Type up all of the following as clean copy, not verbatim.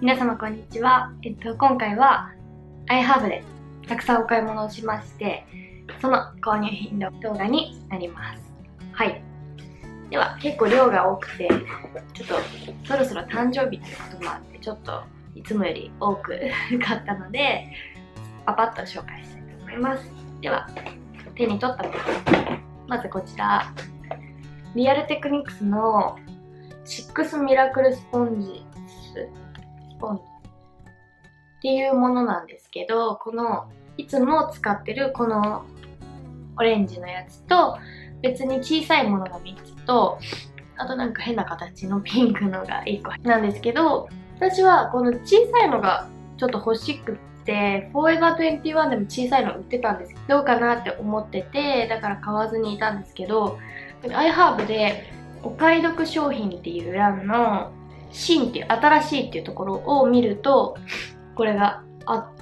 皆様こんにちは。今回は iHerb でたくさんお買い物をしまして、その購入頻度動画になります。はい。では、結構量が多くて、ちょっとそろそろ誕生日ということもあって、ちょっといつもより多く買ったので、パパッと紹介したいと思います。では、手に取ったもの。まずこちら、リアルテクニクスの6ミラクルスポンジっていうものなんですけど、このいつも使ってるこのオレンジのやつと別に小さいものが3つと、あとなんか変な形のピンクのが1個なんですけど、私はこの小さいのがちょっと欲しくって、フォーエバー21でも小さいの売ってたんですけど、どうかなって思ってて、だから買わずにいたんですけど、iHerb でお買い得商品っていう欄の新っていう新しいっていうところを見るとこれがあって、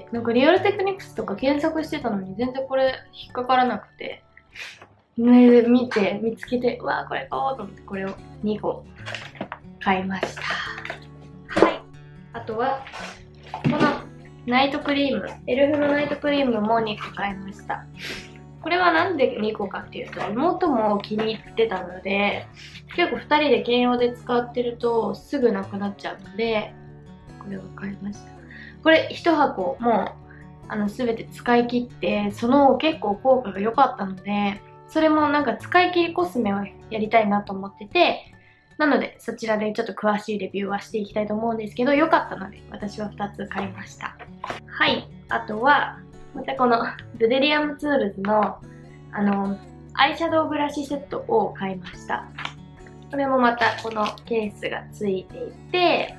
なんかリアルテクニクスとか検索してたのに全然これ引っかからなくて、ね、見つけて、うわーこれ買おうと思ってこれを2個買いました。はい。あとはこのナイトクリーム、エルフのナイトクリームも2個買いました。これはなんで2個かっていうと、妹も気に入ってたので、結構2人で兼用で使ってるとすぐなくなっちゃうので、これを買いました。これ1箱もう全て使い切って、その結構効果が良かったので、それもなんか使い切りコスメをやりたいなと思ってて、なのでそちらでちょっと詳しいレビューはしていきたいと思うんですけど、良かったので私は2つ買いました。はい。あとはまたこのブデリアムツールズのアイシャドウブラシセットを買いました。これもまたこのケースがついていて、で、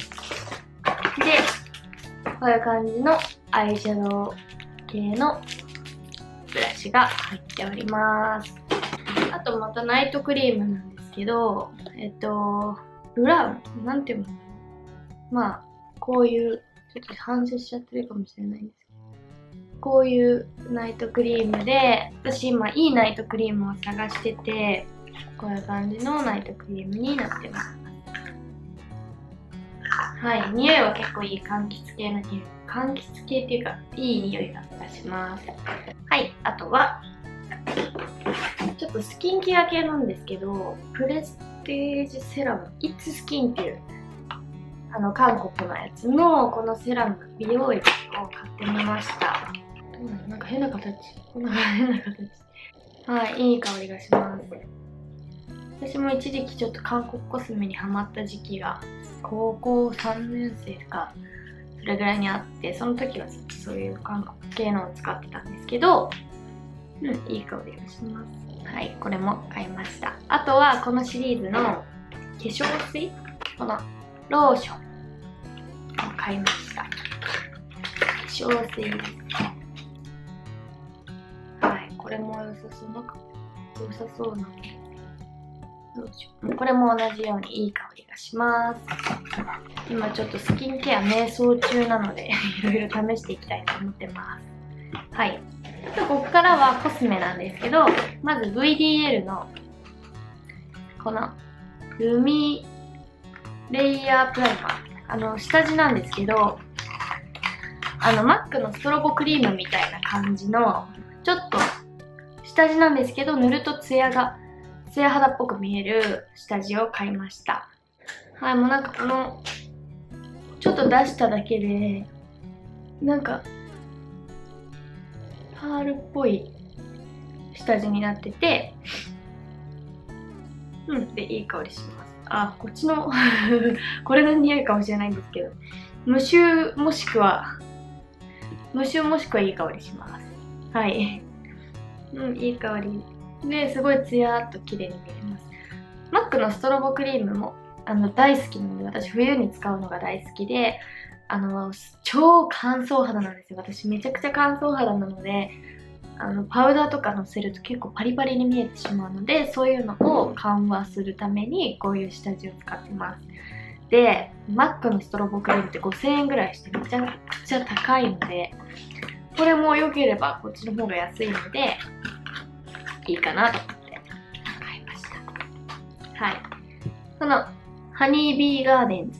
こういう感じのアイシャドウ系のブラシが入っております。あとまたナイトクリームなんですけど、ブラウンなんていうの、まあこういうちょっと反射しちゃってるかもしれないんですけど、こういうナイトクリームで、私今いいナイトクリームを探してて、こういう感じのナイトクリームになってます。はい、匂いは結構いい柑橘系の匂い。柑橘系っていうか、いい匂いがします。はい、あとは、ちょっとスキンケア系なんですけど、プレステージセラム、It's Skin っていう、韓国のやつの、このセラム、美容液を買ってみました。なんか変な形。こんな変な形。はい、いい香りがします。私も一時期ちょっと韓国コスメにハマった時期が高校3年生かそれぐらいにあって、その時はずっとそういう韓国系のを使ってたんですけど、いい香りがします。はい、これも買いました。あとはこのシリーズの化粧水、このローションを買いました。化粧水です。はい、これも良さそうなので、これも同じようにいい香りがします。今ちょっとスキンケア瞑想中なのでいろいろ試していきたいと思ってます。はい。ここからはコスメなんですけど、まず VDL のこのルミレイヤープライマー、下地なんですけど、MAC のストロボクリームみたいな感じのちょっと下地なんですけど、塗るとツヤ肌っぽく見える下地を買いました。はい、もうなんかこのちょっと出しただけでなんかパールっぽい下地になってて、でいい香りします。あ、こっちのこれの匂いかもしれないんですけど、無臭もしくはいい香りします。はい。いい香りですごいツヤっと綺麗に見えます。MAC のストロボクリームも大好きなので、私冬に使うのが大好きで、超乾燥肌なんですよ。私めちゃくちゃ乾燥肌なので、パウダーとかのせると結構パリパリに見えてしまうので、そういうのを緩和するためにこういう下地を使ってます。で、MAC のストロボクリームって5000円ぐらいしてめちゃくちゃ高いので、これも良ければこっちの方が安いのでいいかなと思って買いました。はい。このハニービーガーデンズ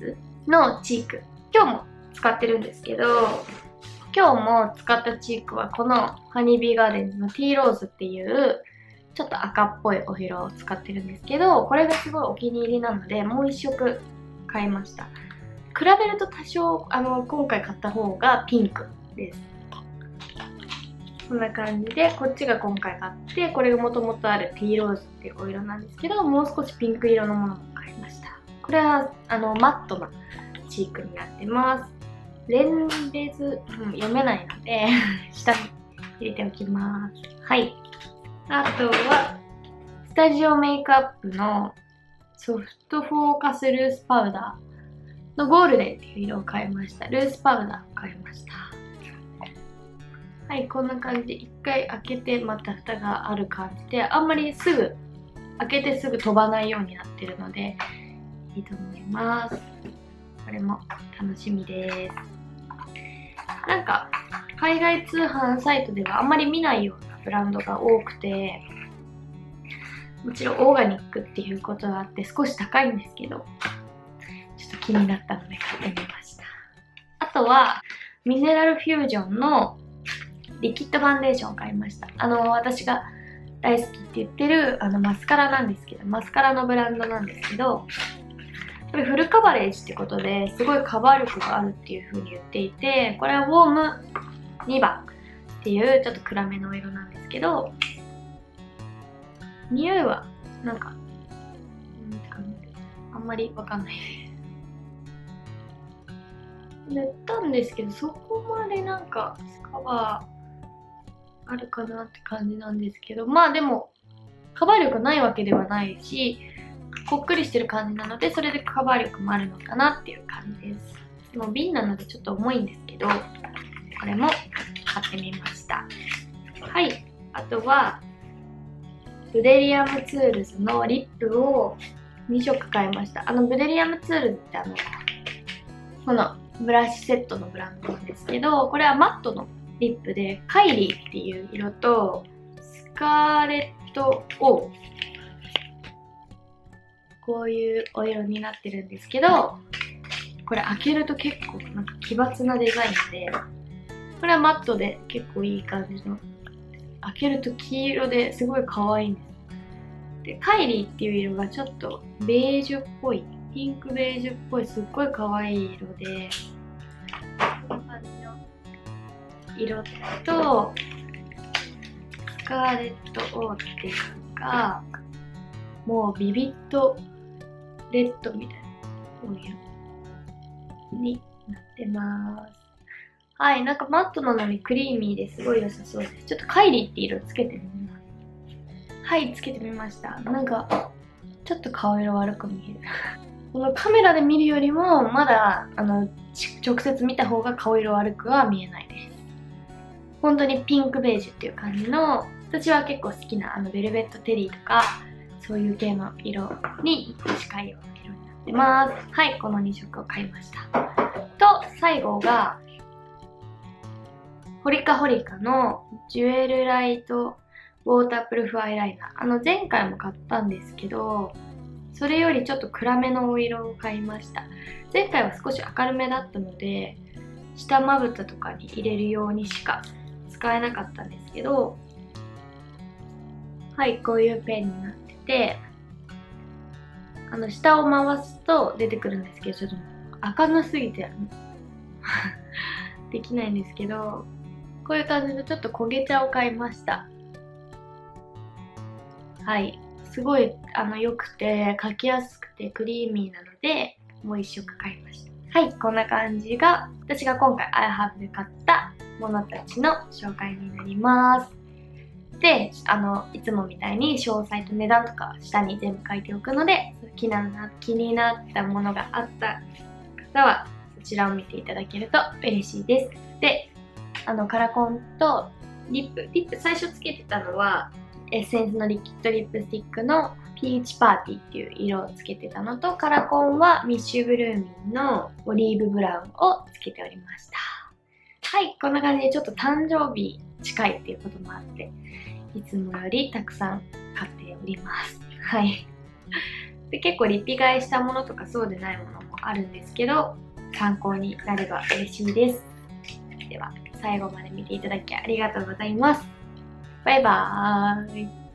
のチーク。今日も使ってるんですけど、今日も使ったチークはこのハニービーガーデンズのティーローズっていうちょっと赤っぽいお色を使ってるんですけど、これがすごいお気に入りなのでもう一色買いました。比べると多少今回買った方がピンクです。こんな感じで、こっちが今回買って、これがもともとあるティーローズっていうお色なんですけど、もう少しピンク色のものも買いました。これはマットなチークになってます。レンレズ、読めないので下に入れておきます。はい。あとは、スタジオメイクアップのソフトフォーカスルースパウダーのゴールデンっていう色を買いました。ルースパウダーを買いました。はい、こんな感じで一回開けてまた蓋がある感じで、あんまりすぐ開けてすぐ飛ばないようになってるのでいいと思います。これも楽しみです。なんか海外通販サイトではあんまり見ないようなブランドが多くて、もちろんオーガニックっていうことがあって少し高いんですけど、ちょっと気になったので買ってみました。あとはミネラルフュージョンのリキッドファンデーションを買いました。私が大好きって言ってるマスカラなんですけど、マスカラのブランドなんですけど、これフルカバレッジってことですごいカバー力があるっていう風に言っていて、これはウォーム2番っていうちょっと暗めの色なんですけど、匂いはなんかあんまりわかんないです。塗ったんですけど、そこまでなんかカバーあるかなって感じなんですけど、まあでもカバー力ないわけではないし、こっくりしてる感じなので、それでカバー力もあるのかなっていう感じです。でも瓶なのでちょっと重いんですけど、これも買ってみました。はい、あとはブデリアムツールズのリップを2色買いました。ブデリアムツールズってこのブラシセットのブランドなんですけど、これはマットのリップでカイリーっていう色とスカーレットオー、こういうお色になってるんですけど、これ開けると結構なんか奇抜なデザインで、これはマットで結構いい感じの、開けると黄色ですごい可愛いんです。でカイリーっていう色がちょっとベージュっぽい、ピンクベージュっぽいすっごい可愛い色で、こんな感じの色とスカーレットオーっていうのがもうビビッドレッドみたいなこういう色になってます。はい、なんかマットなのにクリーミーですごい良さそうです。ちょっとカイリーって色つけてみます。はい、つけてみました。なんかちょっと顔色悪く見えるこのカメラで見るよりもまだ直接見た方が顔色悪くは見えないです。本当にピンクベージュっていう感じの、私は結構好きなベルベットテリーとかそういう系の色に近いような色になってます。はい、この2色を買いました。と最後がホリカホリカのジュエルライトウォータープルーフアイライナー。前回も買ったんですけど、それよりちょっと暗めのお色を買いました。前回は少し明るめだったので下まぶたとかに入れるようにしか使えなかったんですけど、はい、こういうペンになってて、下を回すと出てくるんですけど、ちょっと明るすぎてできないんですけど、こういう感じでちょっと焦げ茶を買いました。はい、すごい良くて描きやすくてクリーミーなのでもう1色買いました。はい、こんな感じが私が今回 iHerb で買ったものたちの紹介になります。で、いつもみたいに詳細と値段とか下に全部書いておくので、気になったものがあった方はそちらを見ていただけると嬉しいです。で、カラコンとリップ最初つけてたのはエッセンスのリキッドリップスティックのピーチパーティーっていう色をつけてたのと、カラコンはミッシュブルーミンのオリーブブラウンをつけておりました。はい、こんな感じでちょっと誕生日近いっていうこともあっていつもよりたくさん買っております。はい。 で、結構リピ買いしたものとかそうでないものもあるんですけど、参考になれば嬉しいです。では、最後まで見ていただきありがとうございます。バイバーイ。